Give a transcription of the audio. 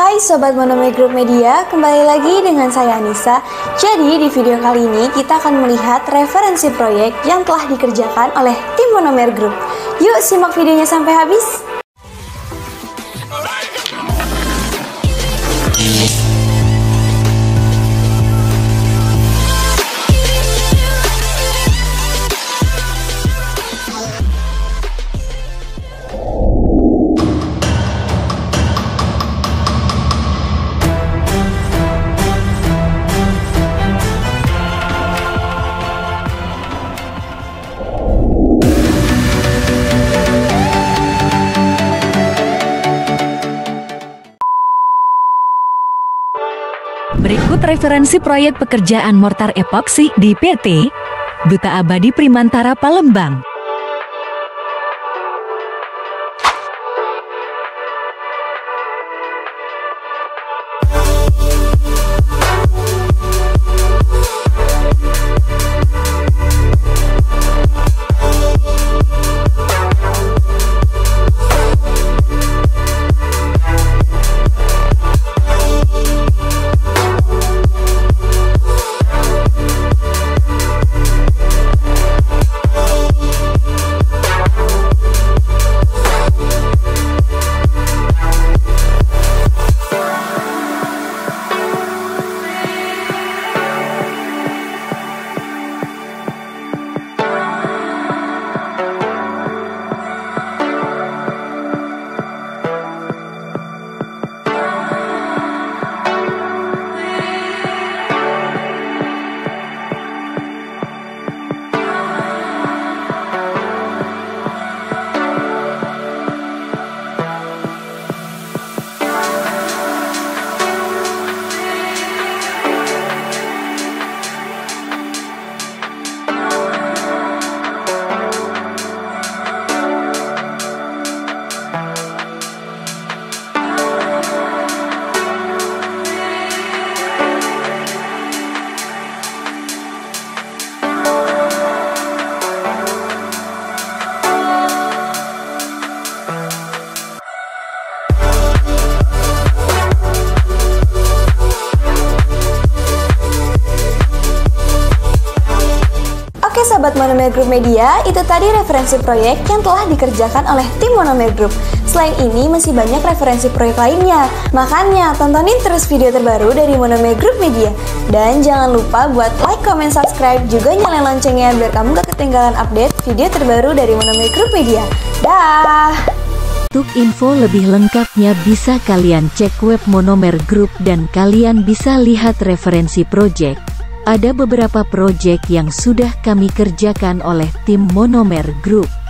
Hai Sobat Monomer Group Media, kembali lagi dengan saya Anissa. Jadi di video kali ini kita akan melihat referensi proyek yang telah dikerjakan oleh tim Monomer Group. Yuk simak videonya sampai habis. Berikut referensi proyek pekerjaan mortar epoksi di PT Duta Abadi Primantara Palembang. Sobat Monomer Group Media, itu tadi referensi proyek yang telah dikerjakan oleh tim Monomer Group. Selain ini masih banyak referensi proyek lainnya. Makanya tontonin terus video terbaru dari Monomer Group Media. Dan jangan lupa buat like, comment, subscribe, juga nyalain loncengnya biar kamu gak ketinggalan update video terbaru dari Monomer Group Media. Dah. Untuk info lebih lengkapnya bisa kalian cek web Monomer Group dan kalian bisa lihat referensi proyek. Ada beberapa proyek yang sudah kami kerjakan oleh tim Monomer Group.